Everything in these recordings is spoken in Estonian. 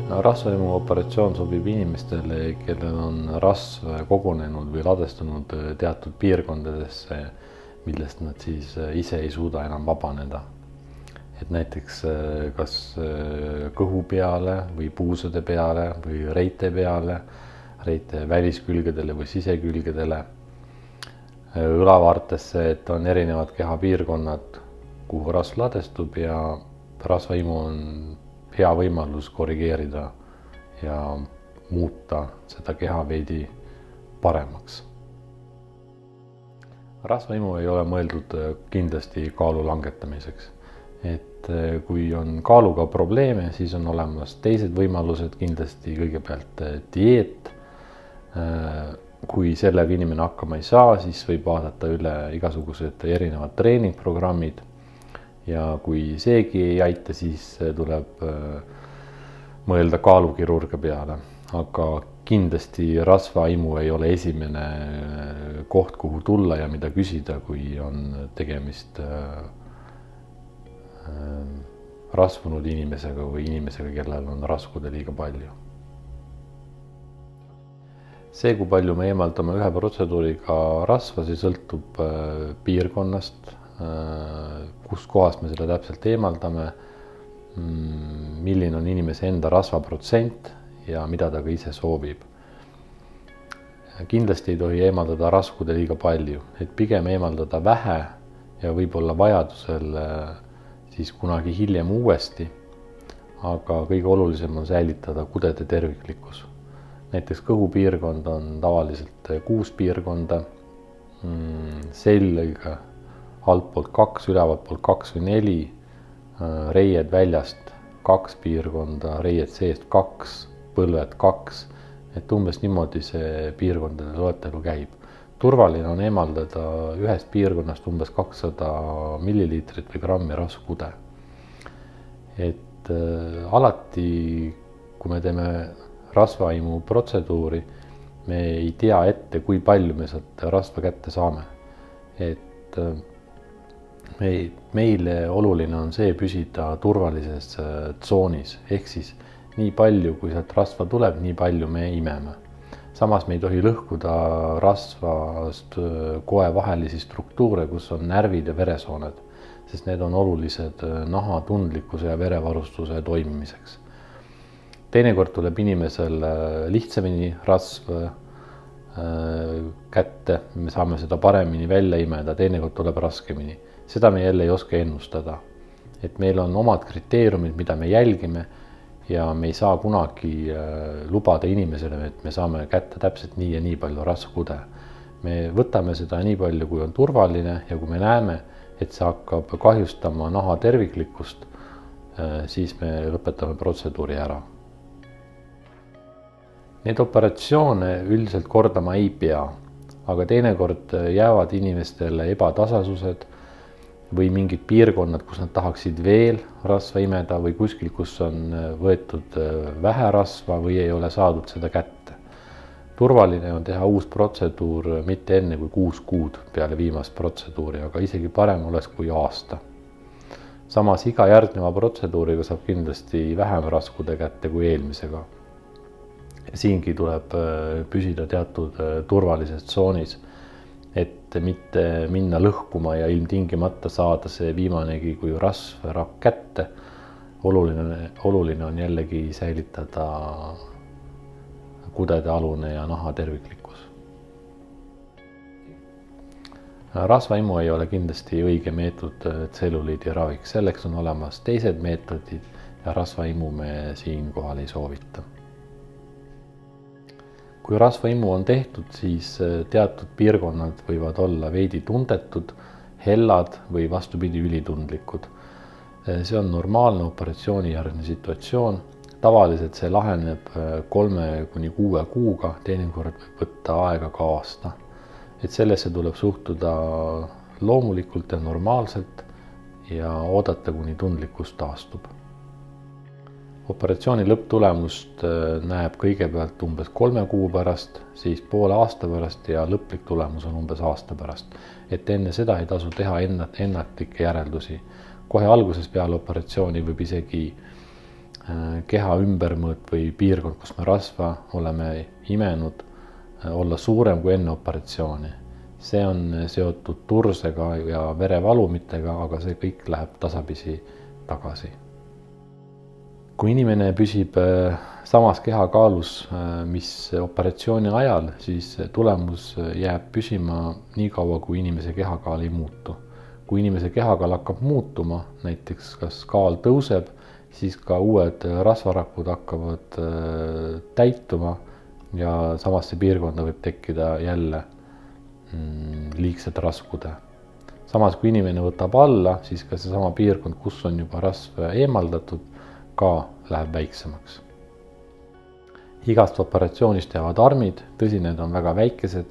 Rasvaimu operatsioon sobib inimestele, kellel on rasv kogunenud või ladestunud teatud piirkondadesse, millest nad siis ise ei suuda enam vabaneda. Et näiteks kas kõhu peale või puusade peale või reite peale, reite väliskülgedele või sisekülgedele, õlavartesse, et on erinevad kehapiirkonnad, kuhu rasv ladestub ja rasvaimu on hea võimalus korrigeerida ja muuta seda keha veidi paremaks. Rasvaimu ei ole mõeldud kindlasti kaalu langetamiseks. Et kui on kaaluga probleeme, siis on olemas teised võimalused, kindlasti kõigepealt dieet. Kui sellega inimene hakkama ei saa, siis võib vaadata üle igasugused erinevad treeningprogrammid. Ja kui seegi ei aita, siis tuleb mõelda kaalukirurgia peale. Aga kindlasti rasvaimu ei ole esimene koht, kuhu tulla ja mida küsida, kui on tegemist rasvunud inimesega või inimesega, kellel on raskude liiga palju. See, kui palju me eemaldame ühe protseduuriga rasva, see sõltub piirkonnast, kus kohast me seda täpselt eemaldame, milline on inimese enda rasvaprotsent ja mida ta ka ise soovib. Kindlasti ei tohi eemaldada raskude liiga palju, et pigem eemaldada vähe ja võib-olla vajadusel siis kunagi hiljem uuesti, aga kõige olulisem on säilitada kudede terviklikkus. Näiteks kõhupiirkond on tavaliselt 6 piirkonda, selg altpoolt 2, ülevalt poolt 2 või 4, reied väljast 2 piirkonda, reied seest 2, põlved 2, et umbes niimoodi see piirkondade loetelu käib. Turvaline on eemaldada ühest piirkonnast umbes 200 milliliitrit või grammi rasvkude. Et alati, kui me teeme rasvaimu protseduuri, me ei tea ette, kui palju me sealt rasva kätte saame. Et meile oluline on see püsida turvalises tsoonis, ehk siis nii palju, kui sealt rasva tuleb, nii palju me imeme. Samas me ei tohi lõhkuda rasvast koevahelisi struktuure, kus on närvid ja veresooned, sest need on olulised naha tundlikkuse ja verevarustuse toimimiseks. Teinekord tuleb inimesel lihtsamini rasv kätte, me saame seda paremini välja imeda, teinekord tuleb raskemini. Seda me jälle ei oska ennustada. Et meil on omad kriteeriumid, mida me jälgime ja me ei saa kunagi lubada inimesele, et me saame kätte täpselt nii ja nii palju rasvkude. Me võtame seda nii palju, kui on turvaline ja kui me näeme, et see hakkab kahjustama naha terviklikkust, siis me lõpetame protseduuri ära. Need operatsioone üldiselt kordama ei pea, aga teinekord jäävad inimestele ebatasasused või mingid piirkonnad, kus nad tahaksid veel rasva imeda või kuskil, kus on võetud vähe rasva või ei ole saadud seda kätte. Turvaline on teha uus protseduur mitte enne kui 6 kuud peale viimast protseduuri, aga isegi parem oleks kui aasta. Samas iga järgneva protseduuriga saab kindlasti vähem raskude kätte kui eelmisega. Siingi tuleb püsida teatud turvalises tsoonis, et mitte minna lõhkuma ja ilmtingimata saada see viimanegi kui rasvrakk kätte. Oluline on jällegi säilitada kudede alune ja naha terviklikkus. Rasvaimu ei ole kindlasti õige meetod tselluliidi raviks, selleks on olemas teised meetodid ja rasvaimu me siinkohal ei soovita. Kui rasvaimu on tehtud, siis teatud piirkonnad võivad olla veidi tundetud, hellad või vastupidi ülitundlikud. See on normaalne operatsioonijärgne situatsioon. Tavaliselt see laheneb 3–6 kuuga, teinekord võib võtta aega ka aasta. Et sellesse tuleb suhtuda loomulikult ja normaalselt ja oodata, kuni tundlikkus taastub. Operatsiooni lõpptulemust näeb kõigepealt umbes 3 kuu pärast, siis poole aasta pärast ja lõplik tulemus on umbes aasta pärast. Et enne seda ei tasu teha ennatlikke järeldusi. Kohe alguses peale operatsiooni võib isegi keha ümbermõõt või piirkond, kus me rasva oleme imenud, olla suurem kui enne operatsiooni. See on seotud tursega ja verevalumitega, aga see kõik läheb tasapisi tagasi. Kui inimene püsib samas kehakaalus, mis operatsiooni ajal, siis tulemus jääb püsima nii kaua, kui inimese kehakaal ei muutu. Kui inimese kehakaal hakkab muutuma, näiteks kas kaal tõuseb, siis ka uued rasvarakud hakkavad täituma ja samasse piirkonda võib tekkida jälle liigsed raskude. Samas, kui inimene võtab alla, siis ka seesama piirkond, kus on juba rasv eemaldatud, ka läheb väiksemaks. Igast operatsioonist jäävad armid, tõsi, need on väga väikesed.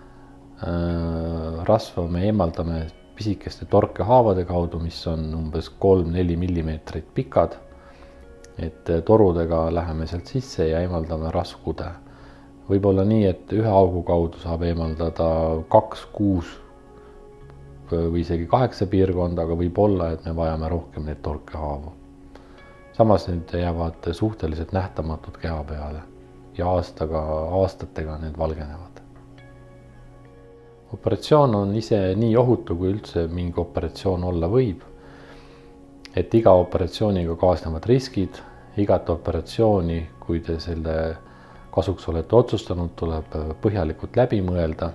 Rasva me eemaldame pisikeste torkehaavade kaudu, mis on umbes 3-4 millimeetrit pikad. Et torudega läheme sealt sisse ja eemaldame rasvkude. Võib olla nii, et ühe augu kaudu saab eemaldada 2, 6 või isegi 8 piirkonda, aga võib olla, et me vajame rohkem neid torkehaavu. Samas need jäävad suhteliselt nähtamatud keha peale ja aastatega need valgenevad. Operatsioon on ise nii ohutu, kui üldse mingi operatsioon olla võib. Et iga operatsiooniga kaasnevad riskid, igat operatsiooni, kui te selle kasuks olete otsustanud, tuleb põhjalikult läbi mõelda.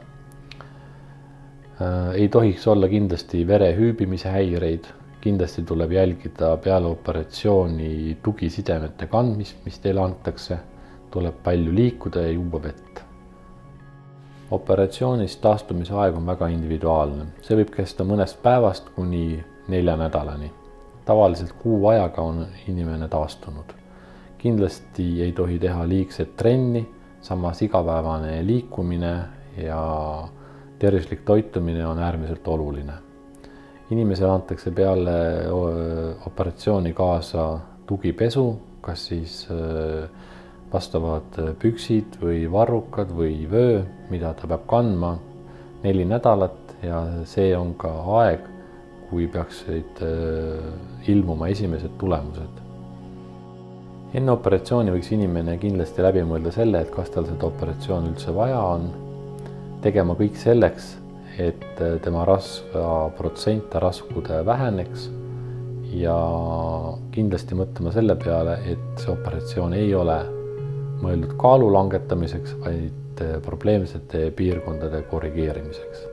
Ei tohiks olla kindlasti vere hüübimise häireid, kindlasti tuleb jälgida peale operatsiooni tugisidemete kandmist, mis teile antakse, tuleb palju liikuda ja juua vett. Operatsioonist taastumise aeg on väga individuaalne. See võib kesta mõnest päevast kuni 4 nädalani. Tavaliselt kuu ajaga on inimene taastunud. Kindlasti ei tohi teha liigset trenni, samas igapäevane liikumine ja tervislik toitumine on äärmiselt oluline. Inimesele antakse peale operatsiooni kaasa tugipesu, kas siis vastavad püksid või varrukad või vöö, mida ta peab kandma 4 nädalat ja see on ka aeg, kui peaksid ilmuma esimesed tulemused. Enne operatsiooni võiks inimene kindlasti läbi mõelda selle, et kas tal seda operatsiooni üldse vaja on, tegema kõik selleks, et tema rasvaprotsent ja raskude väheneks ja kindlasti mõtlema selle peale, et see operatsioon ei ole mõeldud kaalu langetamiseks, vaid probleemsete piirkondade korrigeerimiseks.